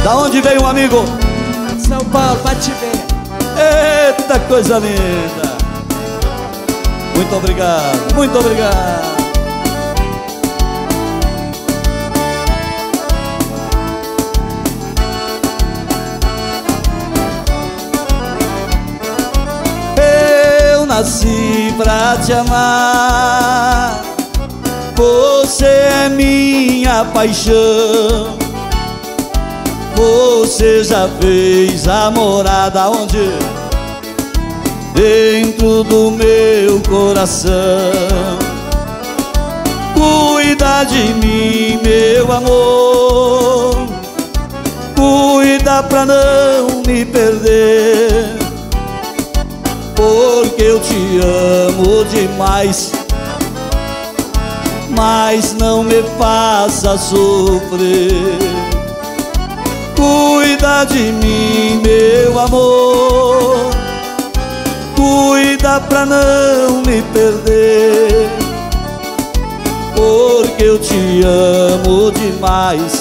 Da onde veio um amigo? São Paulo, pra te ver. Eita, coisa linda. Muito obrigado, muito obrigado. Eu nasci pra te amar, você é minha paixão. Você já fez a morada onde? Dentro do meu coração. Cuida de mim, meu amor, cuida pra não me perder, porque eu te amo demais. Mas não me faça sofrer. Cuida de mim, meu amor, cuida pra não me perder, porque eu te amo demais.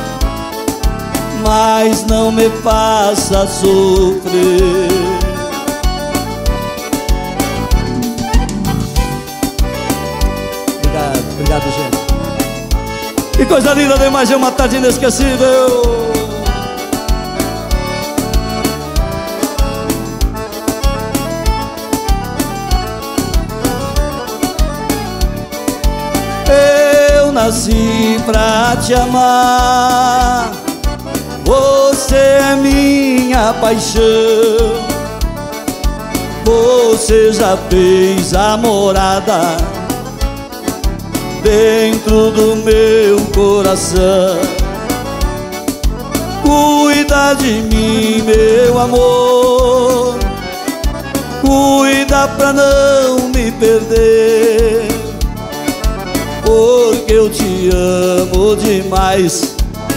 Mas não me faça sofrer. Obrigado, obrigado, gente. Que coisa linda demais, é uma tarde inesquecível. Eu nasci pra te amar, você é minha paixão. Você já fez a morada dentro do meu coração. Cuida de mim, meu amor, cuida pra não me perder, porque eu te amo demais.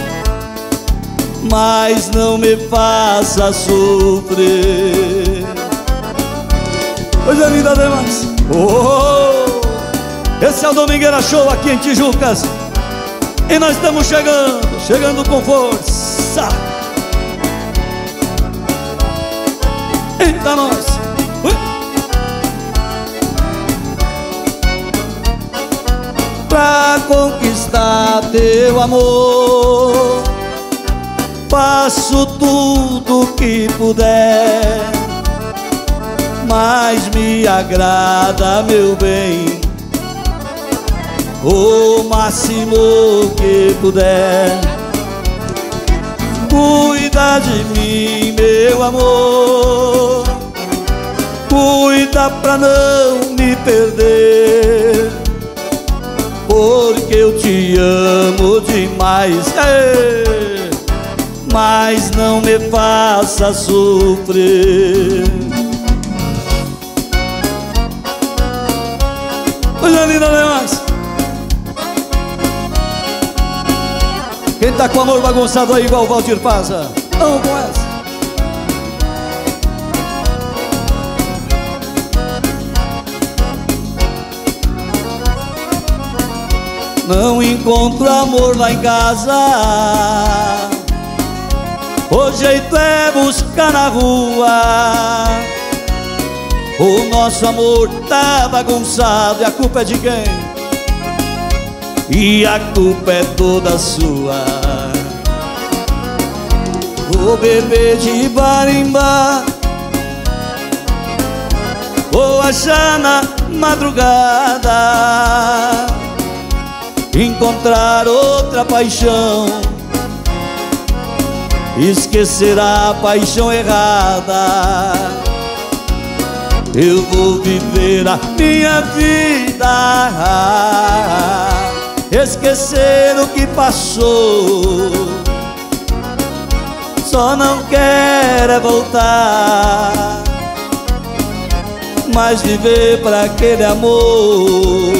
Mas não me faça sofrer. Coisa linda demais. Oh, esse é o Domingueira Show aqui em Tijucas. E nós estamos chegando com força. Eita nós. Pra conquistar teu amor, faço tudo que puder, mas me agrada, meu bem, o máximo que puder. Cuida de mim, meu amor, cuida pra não me perder, porque eu te amo demais. Mas não me faça sofrer. Coisa linda demais. Quem tá com o amor bagunçado aí igual o Valdir Paza, vamos com essa. Não encontro amor lá em casa, o jeito é buscar na rua. O nosso amor tá bagunçado e a culpa é de quem? E a culpa é toda sua. Vou beber de bar em bar, vou achar na madrugada, encontrar outra paixão, esquecer a paixão errada. Eu vou viver a minha vida, esquecer o que passou. Só não quero é voltar, mas viver pra aquele amor.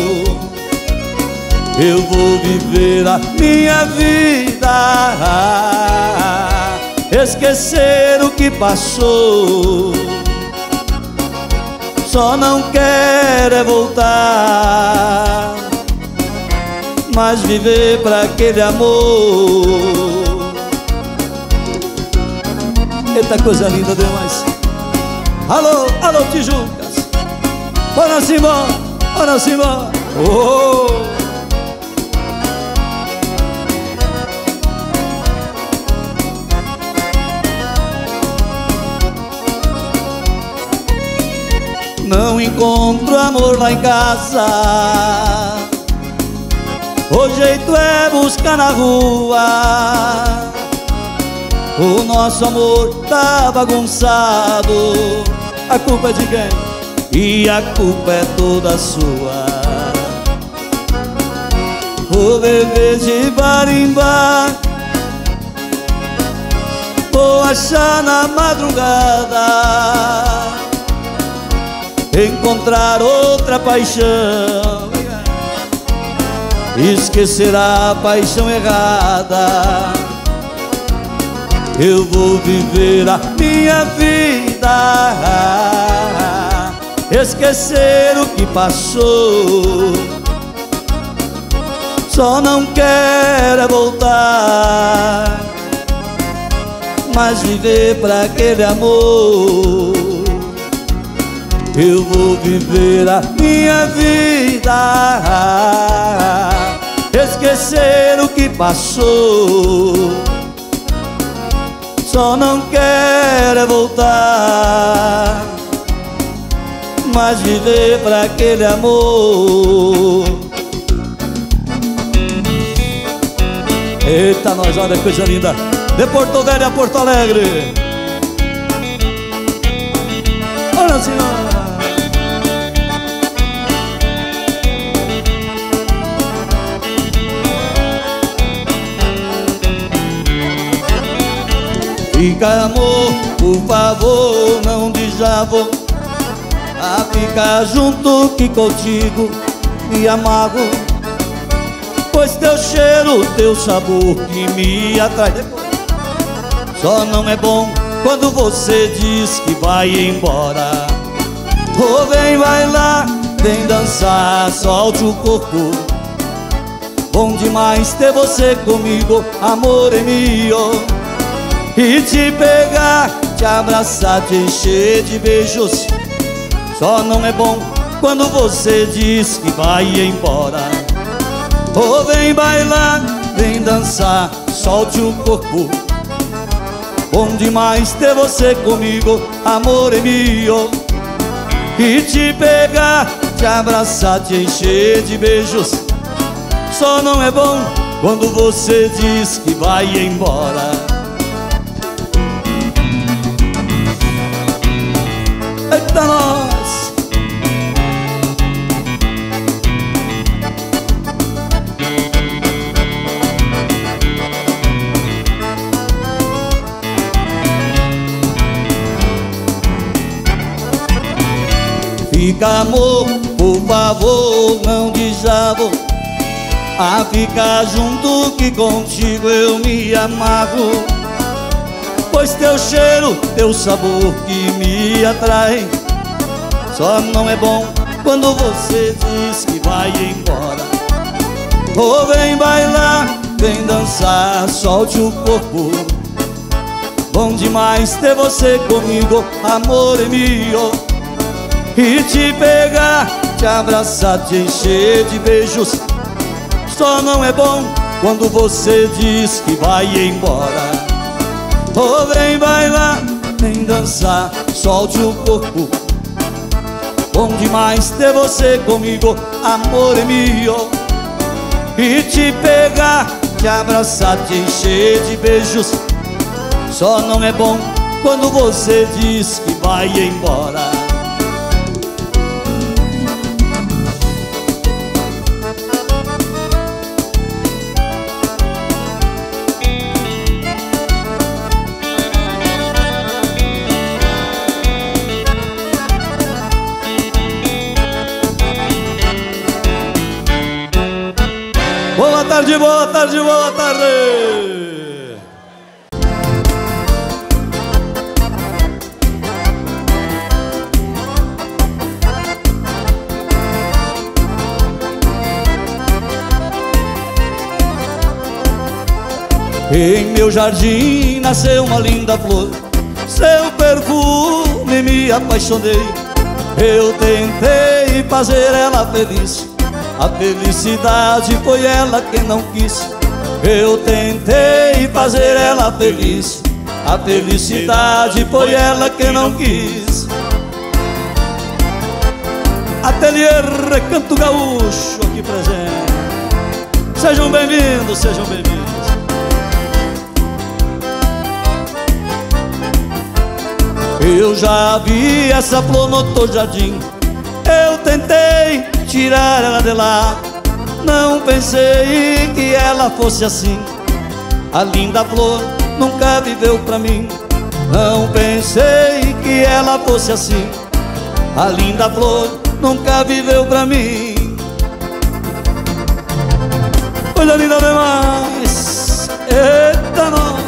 Eu vou viver a minha vida, esquecer o que passou. Só não quero é voltar, mas viver pra aquele amor. Eita, coisa linda demais. Alô, alô, Tijucas. Bora cima, bora cima. Oh! Não encontro amor lá em casa. O jeito é buscar na rua. O nosso amor tá bagunçado. A culpa é de quem? E a culpa é toda sua. Vou beber de bar em bar, vou achar na madrugada, encontrar outra paixão, esquecer a paixão errada. Eu vou viver a minha vida, esquecer o que passou. Só não quero voltar, mas viver pra aquele amor. Eu vou viver a minha vida, esquecer o que passou. Só não quero voltar, mas viver pra aquele amor. Eita, nós, olha que coisa linda. De Porto Velho a Porto Alegre. Olha, senhora. Fica, amor, por favor, não diz já vou. A ficar junto que contigo me amargo, pois teu cheiro, teu sabor que me atrai. Só não é bom quando você diz que vai embora. Oh, vem bailar, vem dançar, solte o corpo. Bom demais ter você comigo, amor é meu. E te pegar, te abraçar, te encher de beijos. Só não é bom quando você diz que vai embora. Oh, vem bailar, vem dançar, solte o corpo. Bom demais ter você comigo, amor é meu. E te pegar, te abraçar, te encher de beijos. Só não é bom quando você diz que vai embora. Eita, nós! Fica, amor, por favor, não diz já vou. A ficar junto que contigo eu me amarro, pois teu cheiro, teu sabor que me atrai. Só não é bom quando você diz que vai embora. Oh, vem bailar, vem dançar, solte o corpo. Bom demais ter você comigo, amor é meu. E te pegar, te abraçar, te encher de beijos. Só não é bom quando você diz que vai embora. Oh, vem bailar, vem dançar, solte o corpo. Bom demais ter você comigo, amor é meu. E te pegar, te abraçar, te encher de beijos. Só não é bom quando você diz que vai embora. Boa tarde, boa tarde, boa tarde. Em meu jardim nasceu uma linda flor, seu perfume me apaixonei. Eu tentei fazer ela feliz, a felicidade foi ela quem não quis. Eu tentei fazer ela feliz, a felicidade foi ela quem não quis. Ateliê Recanto Gaúcho aqui presente. Sejam bem-vindos, sejam bem-vindos. Eu já vi essa flor no teu jardim, eu tentei tirar ela de lá. Não pensei que ela fosse assim, a linda flor nunca viveu pra mim. Não pensei que ela fosse assim, a linda flor nunca viveu pra mim. Coisa linda demais, eita nós.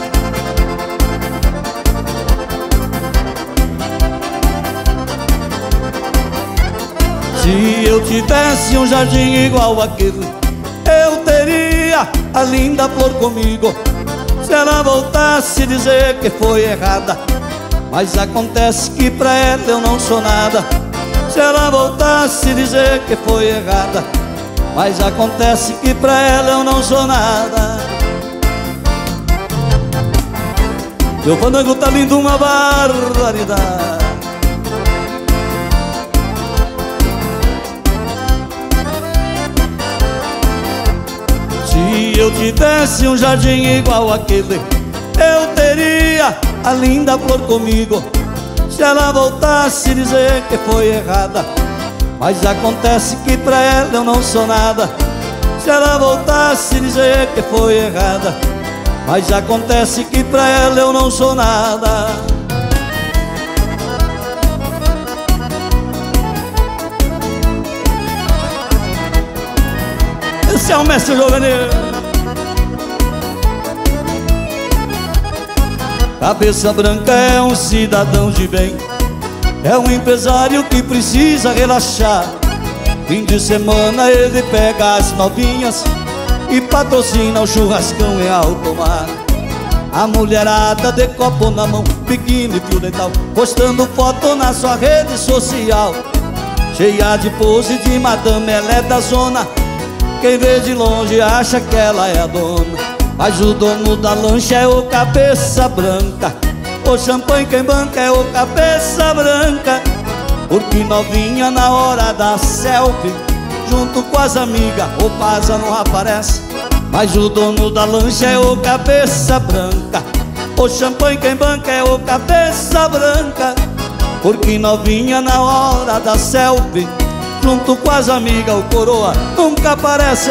Se eu tivesse um jardim igual aquele, eu teria a linda flor comigo. Se ela voltasse dizer que foi errada, mas acontece que pra ela eu não sou nada. Se ela voltasse dizer que foi errada, mas acontece que pra ela eu não sou nada. Meu fandango tá lindo, uma barbaridade. Se eu tivesse um jardim igual aquele, eu teria a linda flor comigo. Se ela voltasse dizer que foi errada, mas acontece que pra ela eu não sou nada. Se ela voltasse dizer que foi errada, mas acontece que pra ela eu não sou nada. Esse é o mestre Jovenil. Cabeça branca é um cidadão de bem, é um empresário que precisa relaxar. Fim de semana ele pega as novinhas e patrocina o churrascão em alto mar. A mulherada de copo na mão, biquíni, fio dental, postando foto na sua rede social. Cheia de pose de madame, ela é da zona. Quem vê de longe acha que ela é a dona, mas o dono da lancha é o cabeça branca. O champanhe quem banca é o cabeça branca. Porque novinha na hora da selfie, junto com as amigas, o Paza não aparece, mas o dono da lancha é o cabeça branca. O champanhe quem banca é o cabeça branca. Porque novinha na hora da selfie, junto com as amigas, o coroa nunca aparece.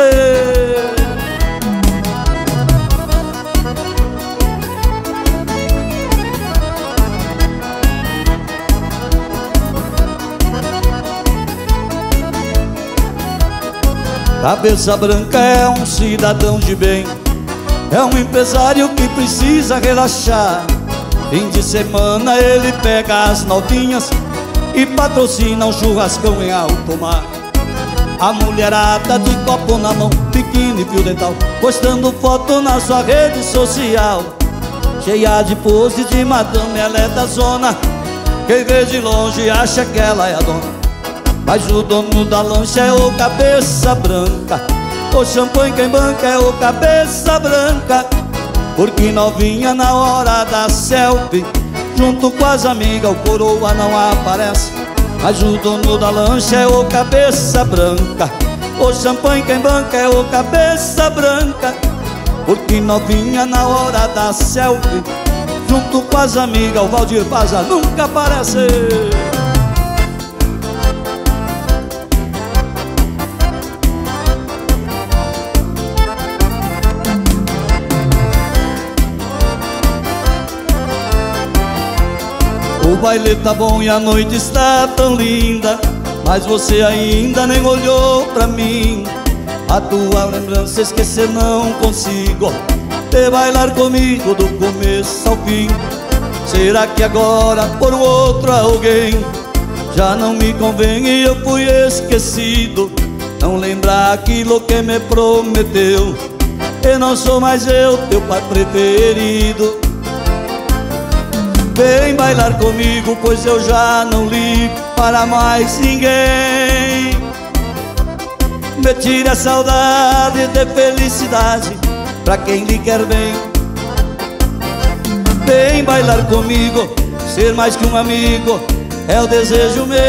Cabeça branca é um cidadão de bem, é um empresário que precisa relaxar. Fim de semana ele pega as novinhas e patrocina um churrascão em alto mar. A mulherada de copo na mão, biquíni, fio dental, postando foto na sua rede social. Cheia de pose de madame, ela é da zona. Quem vê de longe acha que ela é a dona, mas o dono da lancha é o cabeça branca. O champanhe quem banca é o cabeça branca. Porque novinha na hora da selfie, junto com as amigas, o coroa não aparece, mas o dono da lancha é o cabeça branca. O champanhe quem banca é o cabeça branca. Porque novinha na hora da selfie, junto com as amigas, o Valdir Paza nunca aparece. O baile tá bom e a noite está tão linda, mas você ainda nem olhou pra mim. A tua lembrança esquecer não consigo, de bailar comigo do começo ao fim. Será que agora por um outro alguém já não me convém e eu fui esquecido? Não lembrar aquilo que me prometeu, e não sou mais eu teu pai preferido. Vem bailar comigo, pois eu já não ligo para mais ninguém. Me tire a saudade de felicidade pra quem lhe quer bem. Vem bailar comigo, ser mais que um amigo é o desejo meu.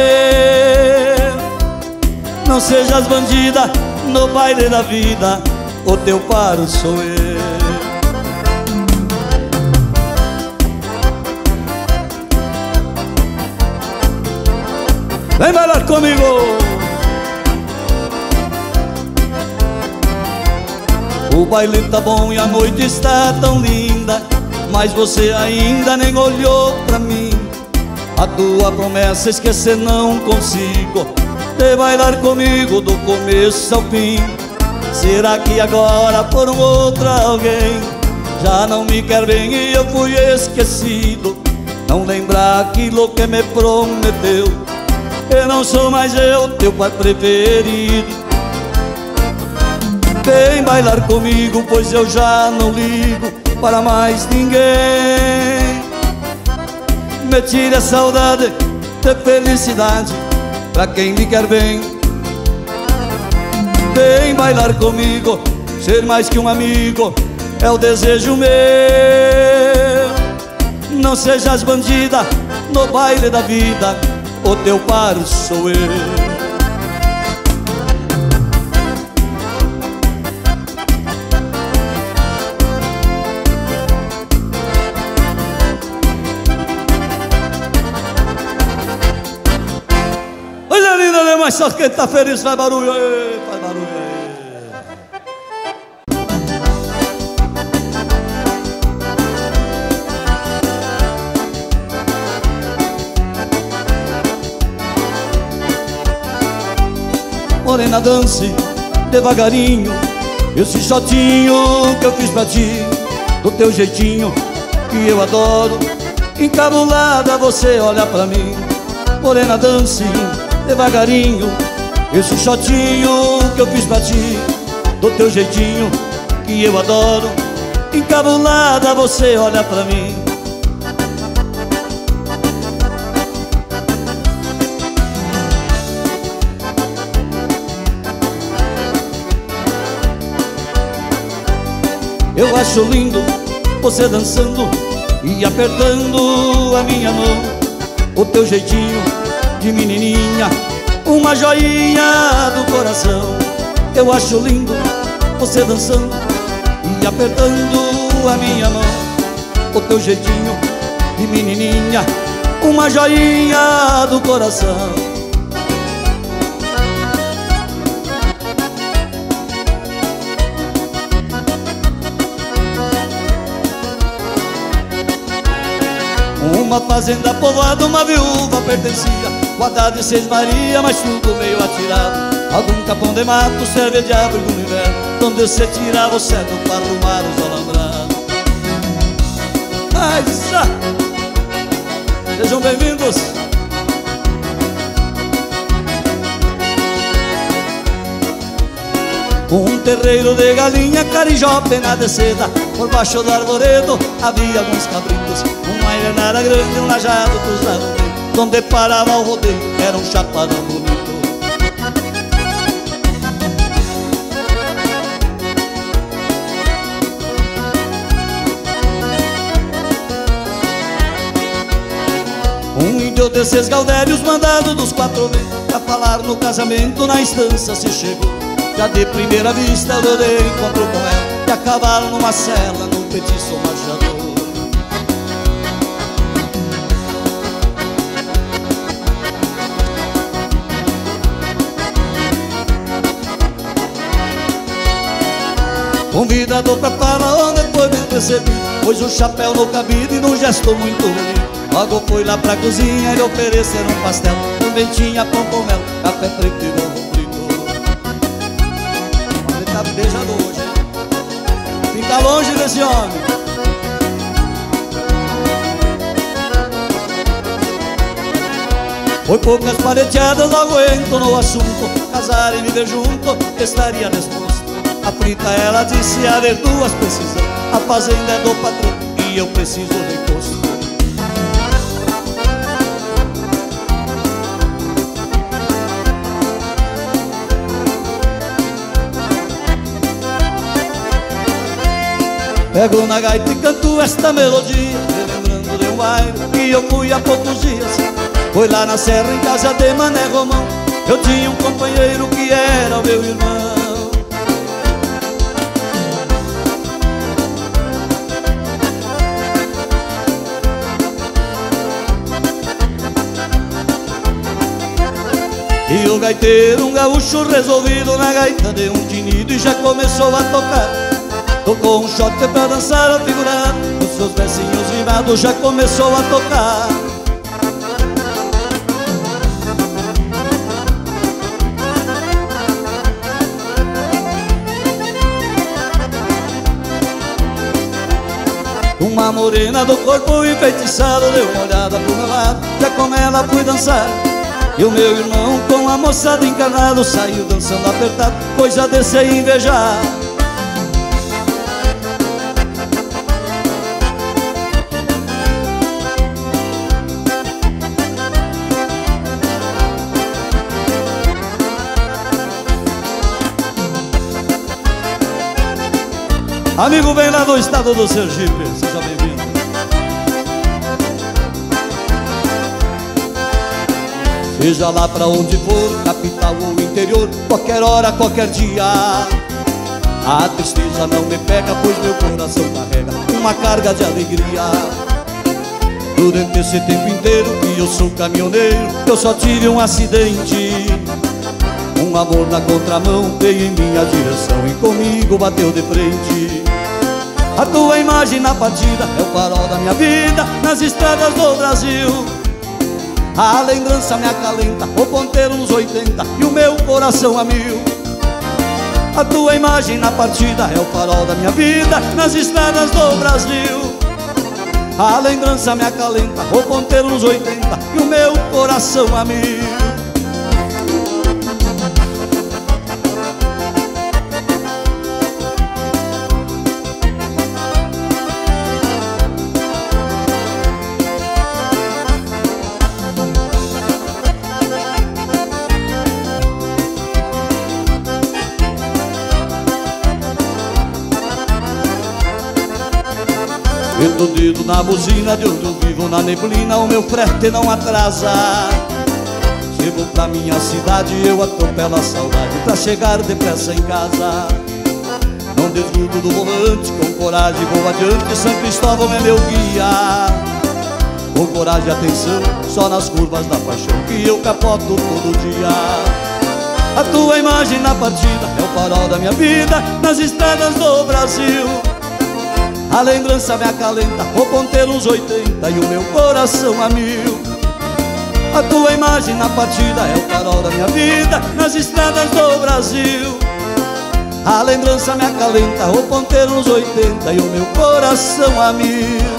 Não sejas bandida no baile da vida, o teu paro sou eu. Vem bailar comigo. O baile tá bom e a noite está tão linda, mas você ainda nem olhou pra mim. A tua promessa esquecer não consigo, de bailar comigo do começo ao fim. Será que agora por um outro alguém já não me quer bem e eu fui esquecido? Não lembrar aquilo que me prometeu, eu não sou mais eu, teu pai preferido. Vem bailar comigo, pois eu já não ligo para mais ninguém. Me tire a saudade de felicidade pra quem lhe quer bem. Vem bailar comigo, ser mais que um amigo é o desejo meu. Não sejas bandida no baile da vida, o teu par sou eu. Coisa linda, né? Mas só quem tá feliz faz barulho aí, faz barulho aí. Morena, dance devagarinho, esse shotinho que eu fiz pra ti, do teu jeitinho que eu adoro. Encabulada você olha pra mim. Morena, dance devagarinho, esse shotinho que eu fiz pra ti, do teu jeitinho que eu adoro. Encabulada você olha pra mim. Eu acho lindo você dançando e apertando a minha mão, o teu jeitinho de menininha, uma joinha do coração. Eu acho lindo você dançando e apertando a minha mão, o teu jeitinho de menininha, uma joinha do coração. Uma fazenda povoada, uma viúva pertencia, guardada de Seis Maria, mas tudo meio atirado. Algum capão de mato serve de abrigo no inverno, onde você tirava o cedro para arrumar os alambrados. Ai, sejam bem-vindos. Um terreiro de galinha, carijó, pena de seda, por baixo do arvoredo havia alguns cabritos. Uma invernada grande, um lajado cruzado no meio, donde parava o rodeio, era um chapadão bonito. Um índio desses gaudérios, mandado dos quatro ventos, pra falar no casamento, na instância se chegou. Já de primeira vista eu dei encontro com ela, e a cavalo numa cela, num petiço marchador. Convidado pra falar onde foi bem recebido, pôs o chapéu no cabide e num gesto muito bonito. Logo foi lá pra cozinha e lhe ofereceram um pastel, também tinha pão com mel, café preto e ovo frito. Ele tá beijando hoje, hein? Fica longe desse homem. Foi poucas paleteadas, logo entrou no assunto, casar e viver junto, estaria disposto. A frita ela disse, haver duas precisão, a fazenda é do patrão e eu preciso de imposto. Pego na gaita e canto esta melodia, lembrando de um baile que eu fui há poucos dias. Foi lá na serra em casa de Mané Romão. Eu tinha um companheiro que era o meu irmão. E o gaiteiro, um gaúcho resolvido na gaita de um tinido, e já começou a tocar. Tocou um shot pra dançar a figurar, os seus versinhos rimados já começou a tocar. Uma morena do corpo enfeitiçado deu uma olhada pro meu lado, já como ela fui dançar. E o meu irmão com a moçada encarnado saiu dançando apertado, pois já desci a invejar. Amigo bem lá do estado do Sergipe, seja bem-vindo. Seja lá pra onde for, capital ou interior, qualquer hora, qualquer dia, a tristeza não me pega, pois meu coração carrega uma carga de alegria. Durante esse tempo inteiro que eu sou caminhoneiro, eu só tive um acidente. Um amor na contramão veio em minha direção e comigo bateu de frente. A tua imagem na partida é o farol da minha vida nas estradas do Brasil. A lembrança me acalenta, o ponteiro nos 80 e o meu coração a mil. A tua imagem na partida é o farol da minha vida nas estradas do Brasil. A lembrança me acalenta, o ponteiro nos 80 e o meu coração a mil. Meto o dedo na buzina, de onde eu vivo na neblina, o meu frete não atrasa. Se vou pra minha cidade, eu atropelo a saudade pra chegar depressa em casa. Não desgrudo do volante, com coragem vou adiante, São Cristóvão é meu guia. Com coragem e atenção, só nas curvas da paixão que eu capoto todo dia. A tua imagem na partida é o farol da minha vida nas estradas do Brasil. A lembrança me acalenta, o ponteiro nos 80 e o meu coração a mil. A tua imagem na partida é o farol da minha vida nas estradas do Brasil. A lembrança me acalenta, o ponteiro nos 80 e o meu coração a mil.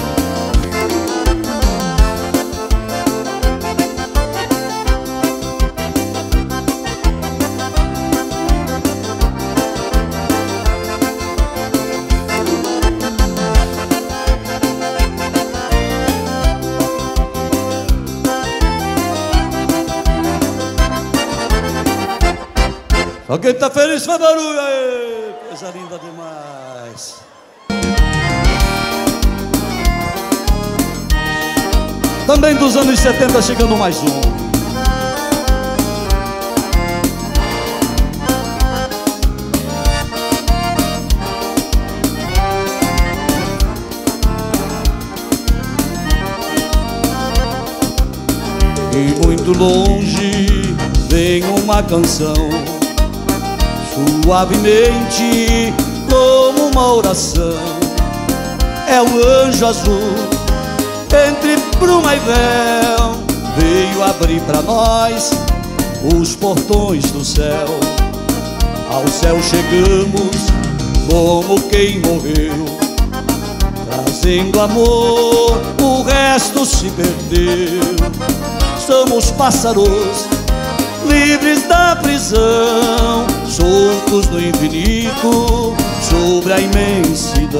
Só quem tá feliz faz barulho aí, coisa linda demais. Também dos anos 70 chegando mais um. E muito longe vem uma canção, suavemente como uma oração. É um anjo azul entre bruma e véu, veio abrir pra nós os portões do céu. Ao céu chegamos como quem morreu, trazendo amor, o resto se perdeu. Somos pássaros livres da prisão, soltos no infinito, sobre a imensidão.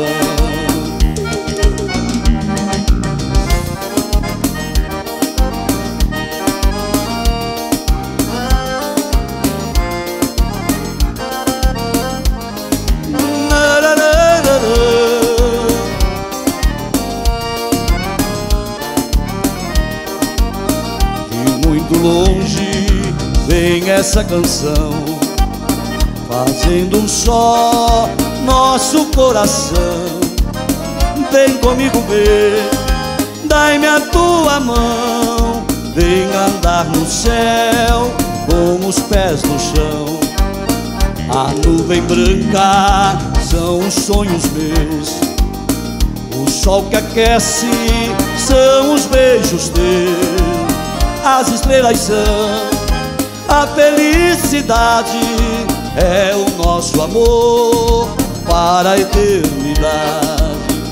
vem essa canção, fazendo um só nosso coração. Vem comigo ver, dai-me a tua mão, vem andar no céu com os pés no chão. A nuvem branca são os sonhos meus, o sol que aquece são os beijos teus. As estrelas são a felicidade, é o nosso amor para a eternidade.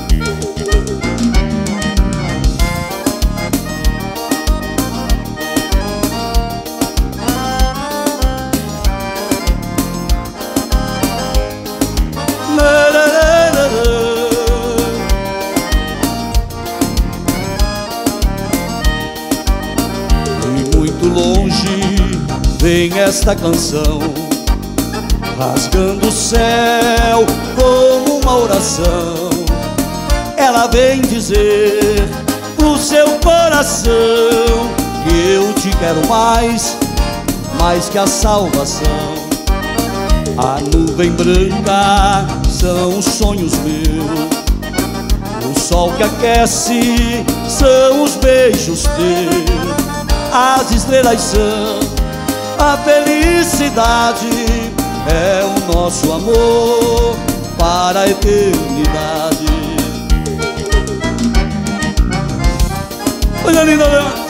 De muito longe vem esta canção, rasgando o céu como uma oração. Ela vem dizer pro seu coração que eu te quero mais, mais que a salvação. A nuvem branca são os sonhos meus, o sol que aquece são os beijos teus. As estrelas são a felicidade, é o nosso amor para a eternidade. Coisa linda, né?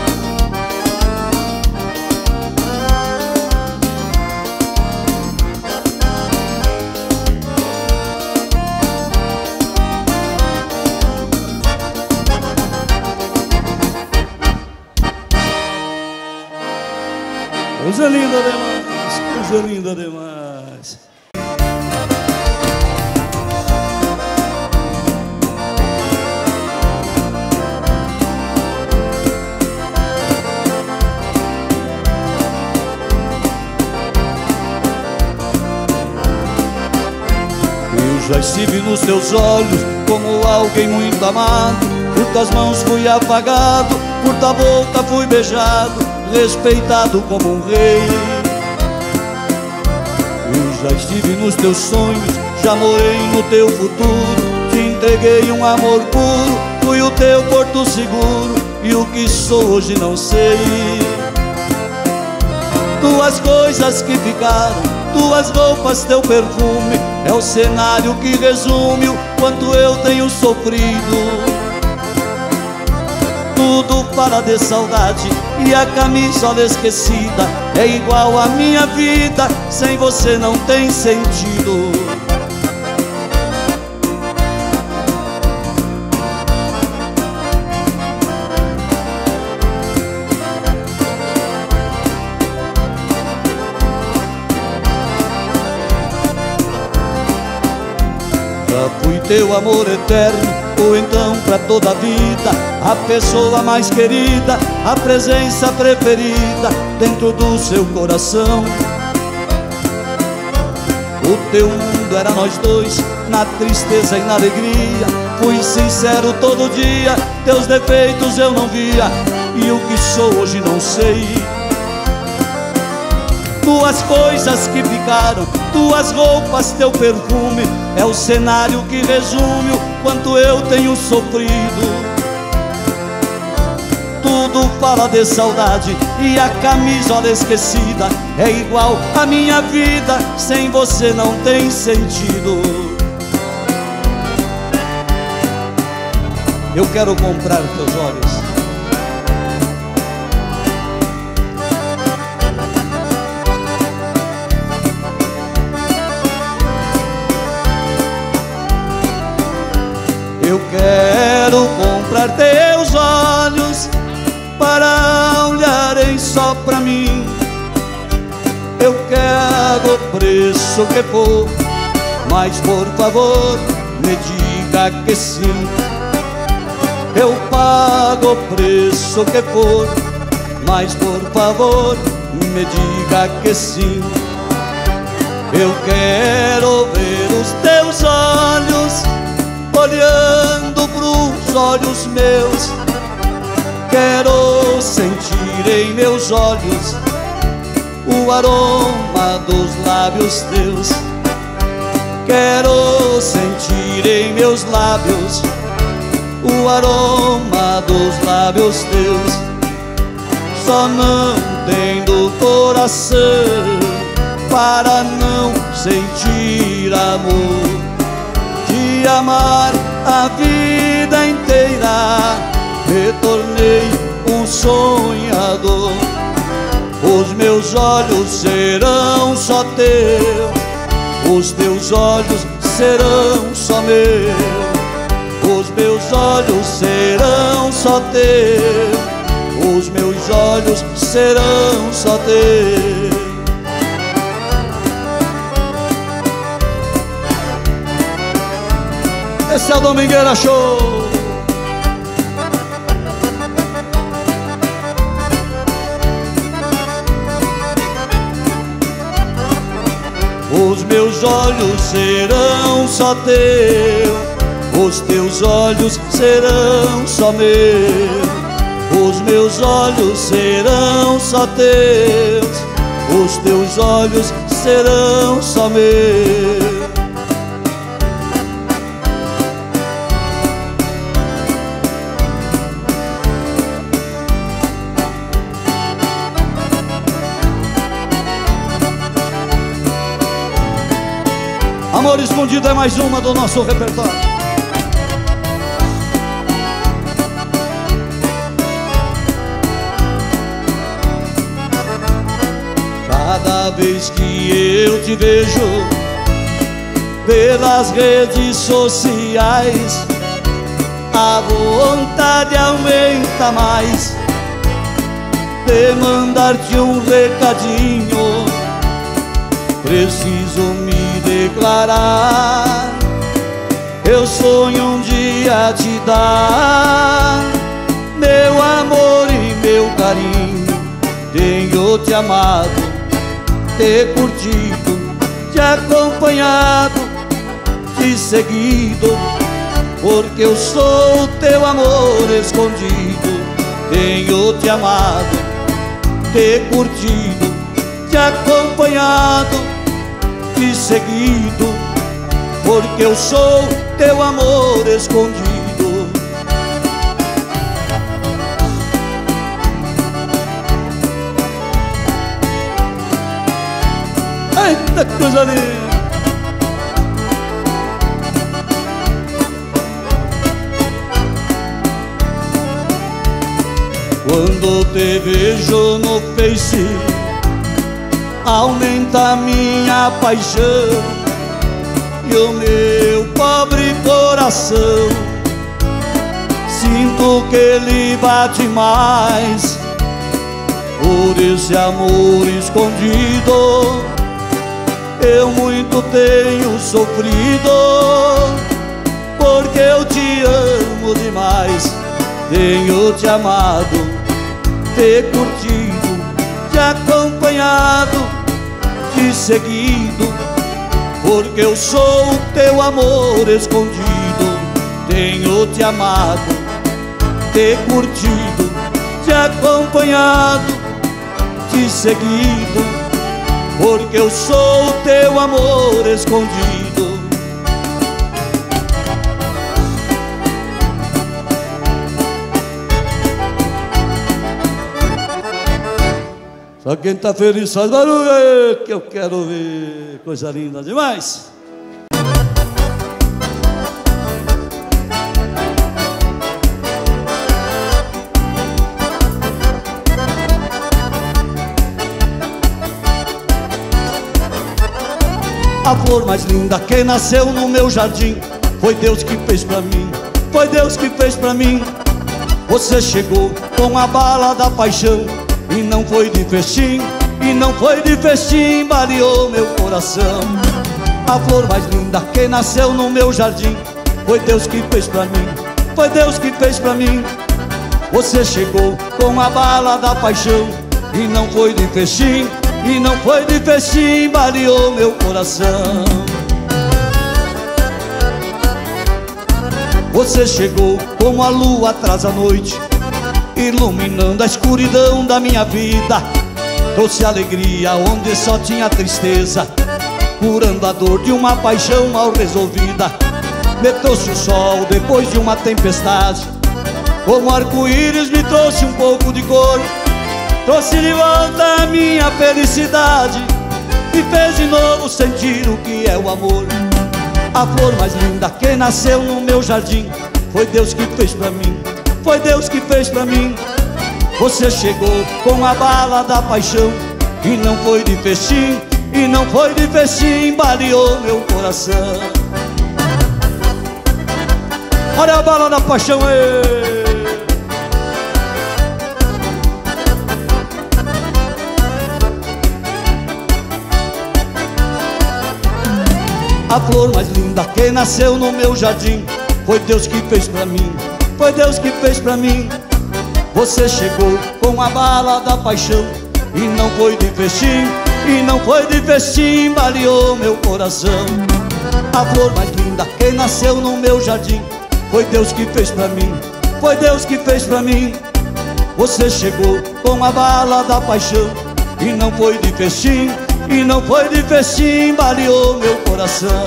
Coisa linda demais, coisa linda demais. Eu já estive nos teus olhos como alguém muito amado, por tuas mãos fui afagado, por tua boca fui beijado, respeitado como um rei. Eu já estive nos teus sonhos, já morei no teu futuro, te entreguei um amor puro, fui o teu porto seguro, e o que sou hoje não sei. Tuas coisas que ficaram, tuas roupas, teu perfume, é o cenário que resume o quanto eu tenho sofrido. Tudo fala de saudade e a camisola esquecida é igual à minha vida, sem você não tem sentido. Já fui teu amor eterno, ou então pra toda a vida, a pessoa mais querida, a presença preferida dentro do seu coração. O teu mundo era nós dois, na tristeza e na alegria. Fui sincero todo dia, teus defeitos eu não via, e o que sou hoje não sei. Tuas coisas que ficaram, tuas roupas, teu perfume, é o cenário que resume o quanto eu tenho sofrido. Tudo fala de saudade e a camisola esquecida é igual à minha vida, sem você não tem sentido. Eu quero comprar teus olhos, eu quero comprar teus olhos para olharem só pra mim. Eu quero o preço que for, mas por favor me diga que sim. Eu pago o preço que for, mas por favor me diga que sim. Eu quero ver os teus olhos olhando pros olhos meus, quero sentir em meus olhos o aroma dos lábios teus. Quero sentir em meus lábios o aroma dos lábios teus. Só não tendo coração para não sentir amor, de amar a vida inteira me tornei um sonhador. Os meus olhos serão só teus, os teus olhos serão só meus. Os meus olhos serão só teus, os meus olhos serão só teus. Esse é o Domingueira Show. Os meus olhos serão só teus, os teus olhos serão só meus. Os meus olhos serão só teus, os teus olhos serão só meus. Amor Escondido é mais uma do nosso repertório. Cada vez que eu te vejo pelas redes sociais, a vontade aumenta mais de mandar-te um recadinho. Preciso me declarar, eu sonho um dia te dar meu amor e meu carinho. Tenho te amado, te curtido, te acompanhado, te seguido, porque eu sou teu amor escondido. Tenho te amado, te curtido, te acompanhado, te seguido, porque eu sou teu amor escondido. Eita, que coisa linda! Quando te vejo no Face, aumenta minha paixão e o meu pobre coração. Sinto que ele bate mais por esse amor escondido. Eu muito tenho sofrido, porque eu te amo demais. Tenho te amado, te curtido, te acompanhado, te seguido, porque eu sou o teu amor escondido. Tenho te amado, te curtido, te acompanhado, te seguido, porque eu sou o teu amor escondido. Só quem tá feliz faz barulho aí, que eu quero ver. Coisa linda demais. A flor mais linda que nasceu no meu jardim foi Deus que fez pra mim, foi Deus que fez pra mim. Você chegou com a bala da paixão, e não foi de festim, e não foi de festim, baleou meu coração. A flor mais linda que nasceu no meu jardim foi Deus que fez pra mim, foi Deus que fez pra mim. Você chegou com a bala da paixão, e não foi de festim, e não foi de festim, baleou meu coração. Você chegou como a lua atrás da noite, iluminando a escuridão da minha vida. trouxe alegria onde só tinha tristeza, curando a dor de uma paixão mal resolvida. Me trouxe o sol depois de uma tempestade, como arco-íris me trouxe um pouco de cor. Trouxe de volta a minha felicidade, me fez de novo sentir o que é o amor. A flor mais linda que nasceu no meu jardim, foi Deus que fez pra mim, foi Deus que fez pra mim. Você chegou com a bala da paixão, e não foi de festim, e não foi de festim, baleou meu coração. Olha a bala da paixão aí. A flor mais linda que nasceu no meu jardim, foi Deus que fez pra mim, foi Deus que fez pra mim. Você chegou com a bala da paixão, e não foi de festim, e não foi de festim, baleou meu coração. A flor mais linda que nasceu no meu jardim, foi Deus que fez pra mim, foi Deus que fez pra mim. Você chegou com a bala da paixão, e não foi de festim, e não foi de festim, baleou meu coração.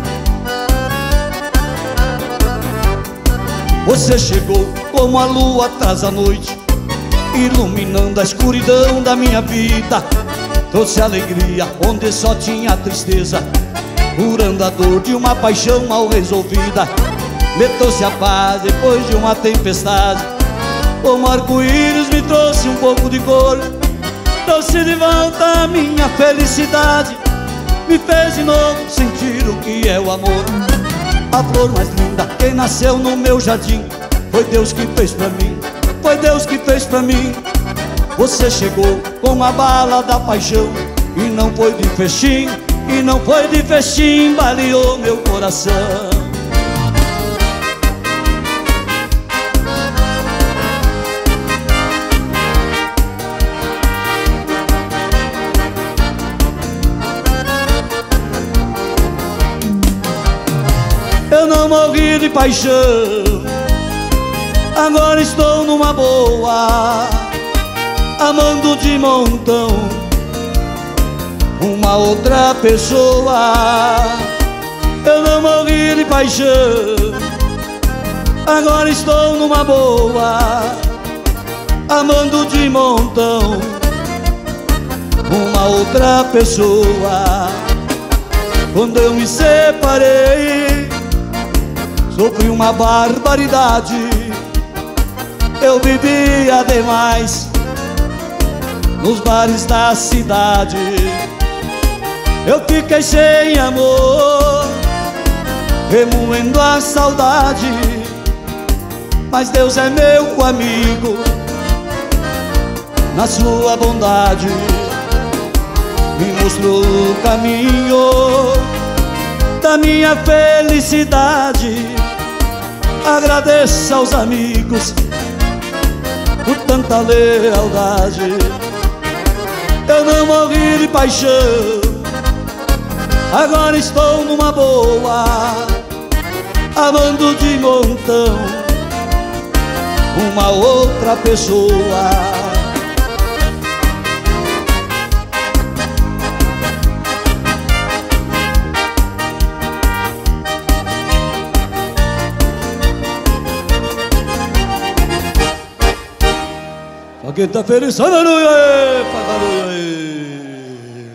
Você chegou como a lua atrás da noite, iluminando a escuridão da minha vida. Trouxe alegria onde só tinha tristeza, curando a dor de uma paixão mal resolvida. Me trouxe a paz depois de uma tempestade, como arco-íris me trouxe um pouco de cor. Trouxe de volta a minha felicidade, me fez de novo sentir o que é o amor. A flor mais linda que nasceu no meu jardim, foi Deus que fez pra mim, foi Deus que fez pra mim. Você chegou com a bala da paixão, e não foi de festim, e não foi de festim, baleou meu coração. Eu não morri de paixão, agora estou numa boa, amando de montão uma outra pessoa. Eu não morri de paixão, agora estou numa boa, amando de montão uma outra pessoa. Quando eu me separei, sofri uma barbaridade. Eu bebia demais nos bares da cidade. Eu fiquei sem amor, remoendo a saudade. Mas Deus é meu amigo, na sua bondade me mostrou o caminho da minha felicidade. Agradeço aos amigos por tanta lealdade. Eu não morri de paixão, agora estou numa boa, amando de montão uma outra pessoa. Pra quem tá feliz, aleluia, aleluia.